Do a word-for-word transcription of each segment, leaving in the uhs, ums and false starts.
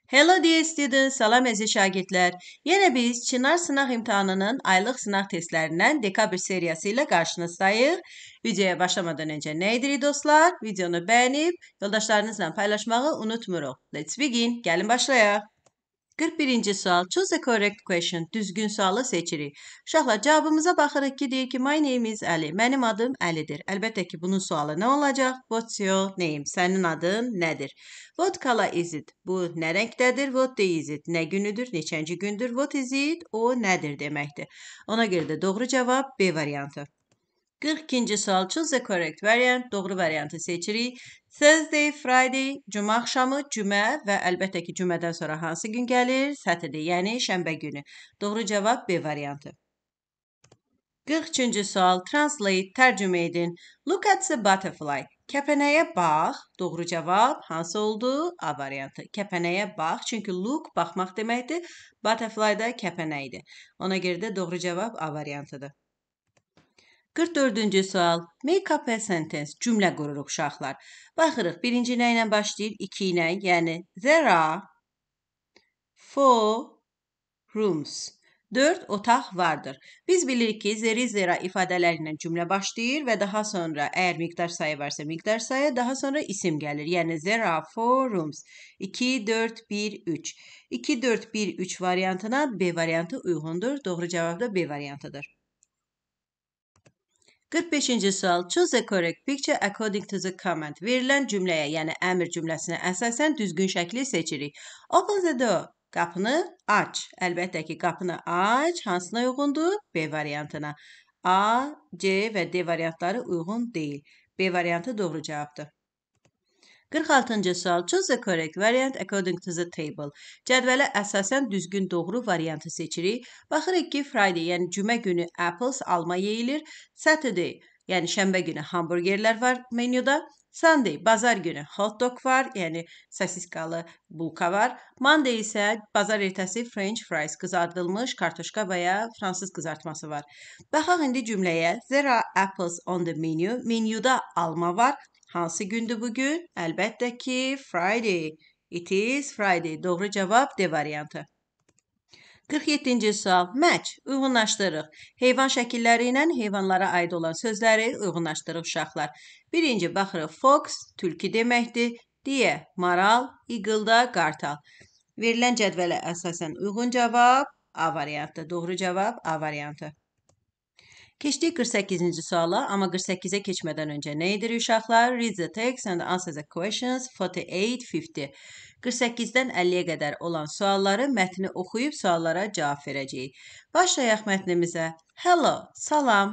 Hello dear students, salam əziz şagirdlər. Yenə biz Çınar sınaq imtahanının aylıq sınaq testlərindən dekabr seriyası ilə qarşınızdayıq. Videoya başlamadan öncə nə edirik dostlar? Videonu bəyənib yoldaşlarınızla paylaşmağı unutmuruq. Let's begin. Gəlin başlayaq. qırx birinci sual. Choose the correct question. Düzgün sualı seçirik. Uşaqlar, cavabımıza baxırıq ki, deyir ki, my name is Ali. Mənim adım Əlidir. Əlbəttə ki, bunun sualı nə olacaq? What's your name? Sənin adın nədir? What color is it? Bu nə rəngdədir? What day is it? Nə günüdür? Neçənci gündür? What is it? O nədir deməkdir. Ona görə də doğru cavab B variantı. qırx ikinci sual. Choose the correct variant. Doğru variantı seçirik. Thursday, Friday, cümə axşamı, cümə və əlbəttə ki, cümədən sonra hansı gün gəlir? Saturday, yəni şənbə günü. Doğru cavab B variantı. qırx üçüncü sual. Translate, tərcümə edin. Look at the butterfly. Kəpənəyə bax. Doğru cavab hansı oldu? A variantı. Kəpənəyə bax. Çünki look, baxmaq deməkdir. Butterfly da kəpənəkdir. Ona görə də doğru cavab A variantıdır. qırx dördüncü sual. Make up a sentence. Cümlə qururuq uşaqlar. Baxırıq. Birinci nə ilə başlayır? İki ilə. Yəni, there are four rooms. Dörd otaq vardır. Biz bilirik ki, there is, there are ifadələri ilə cümlə başlayır və daha sonra əgər miqdar sayı varsa miqdar sayı, daha sonra isim gəlir. Yəni, there are four rooms. iki, dörd, bir, üç. iki, dörd, bir, üç variantına B variantı uyğundur. Doğru cavab da B variantıdır. qırx beşinci sual. Choose the correct picture according to the comment. Verilən cümləyə, yəni əmr cümləsinə əsasən düzgün şəkli seçirik. Open the door. Qapını aç. Əlbəttə ki, qapını aç. Hansına uyğundur? B variantına. A, C və D variantları uyğun deyil. B variantı doğru cavabdır. qırx altıncı sual. Choose the correct variant according to the table. Cədvələ əsasən düzgün doğru variantı seçirik. Baxırıq ki, Friday, yəni cümə günü apples, alma yeyilir. Saturday, yəni şənbə günü hamburgerlər var menyuda. Sunday, bazar günü hot dog var, yəni sosiskalı bulka var. Monday isə bazar ertəsi French fries, qızardılmış kartoşka və ya fransız qızartması var. Baxaq indi cümləyə. There are apples on the menu. Menyuda alma var. Hansı gündür bugün? Əlbəttə ki, Friday. It is Friday. Doğru cavab D variantı. qırx yeddinci sual. Match. Uyğunlaşdırırıq. Heyvan şəkilləri ilə heyvanlara aid olan sözləri uyğunlaşdırırıq uşaqlar. Birinci baxırıq. Fox, tülkü deməkdir. Deer, maral, eagle da qartal. Verilən cədvələ əsasən uyğun cavab A variantı. Doğru cavab A variantı. Keçdik qırx səkkizinci suala, amma qırx səkkizə keçmədən öncə nə edirik uşaqlar? Read the text and answer the questions forty-eight fifty. qırx səkkizdən əlliyə qədər olan sualları mətni oxuyub suallara cavab verəcəyik. Başlayaq mətnimizə. Hello, salam.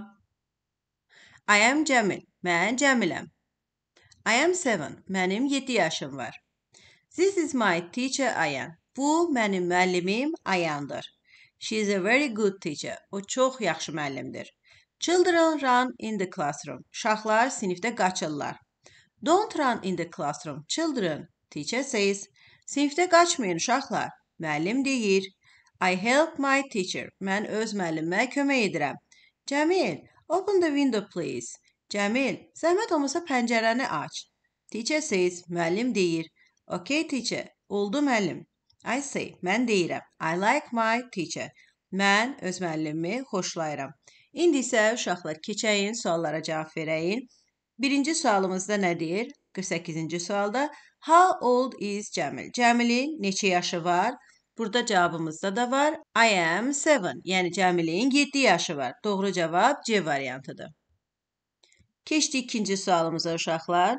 I am Cəmil, mən Cəmiləm. I am seven, mənim yeddi yaşım var. This is my teacher Ayan. Bu mənim müəllimim Ayandır. She is a very good teacher. O çox yaxşı müəllimdir. Children run in the classroom. Uşaqlar sinifdə qaçırlar. Don't run in the classroom, children. Teacher says. Sinifdə qaçmayın uşaqlar. Müəllim deyir. I help my teacher. Mən öz müəllimə kömək edirəm. Cəmil, open the window please. Cəmil, zəhmət olmasa pəncərəni aç. Teacher says. Müəllim deyir. Okay teacher. Oldu müəllim. I say. Mən deyirəm. I like my teacher. Mən öz müəllimimi xoşlayıram. İndi isə uşaqlar keçəyin, suallara cavab verəyin. Birinci sualımızda nə deyir? qırx səkkizinci sualda. How old is Cəmil? Cəmilin neçə yaşı var? Burada cavabımızda da var. I am seven. Yəni Cəmilin yeddi yaşı var. Doğru cavab C variantıdır. Keçdik ikinci sualımıza uşaqlar.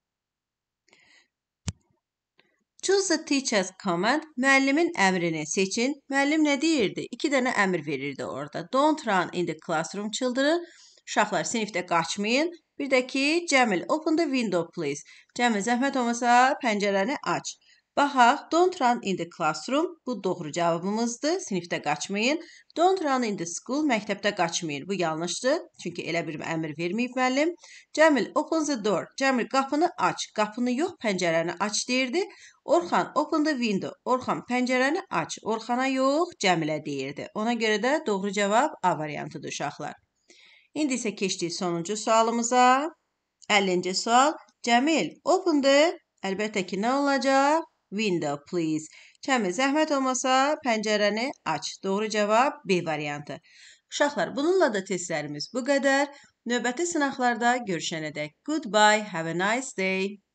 Choose the teacher's command. Müəllimin əmrini seçin. Müəllim nə deyirdi? İki dənə əmr verirdi orada. Don't run in the classroom, children. Uşaqlar sinifdə qaçmayın. Bir də ki, Cəmil, open the window please. Cəmil, zəhmət olmasa pəncərəni aç. Baxaq, don't run in the classroom. Bu doğru cavabımızdır. Sinifdə qaçmayın. Don't run in the school. Məktəbdə qaçmayın. Bu yanlışdır. Çünki elə bir əmr verməyib müəllim. Cəmil, open the door. Cəmil, qapını aç. Qapını yox, pəncərəni aç deyirdi. Orxan, open the window. Orxan, pəncərəni aç. Orxana yox, Cəmilə deyirdi. Ona görə də doğru cavab A variantıdır uşaqlar. İndi isə keçdik sonuncu sualımıza. əllinci sual. Cəmil, open the. Əlbəttə ki, nə olacaq? window please. Cəmi zəhmət olmasa pəncərəni aç. Doğru cavab B variantı. Uşaqlar, bununla da testlərimiz bu qədər. Növbəti sınaqlarda görüşənədək. Goodbye, have a nice day.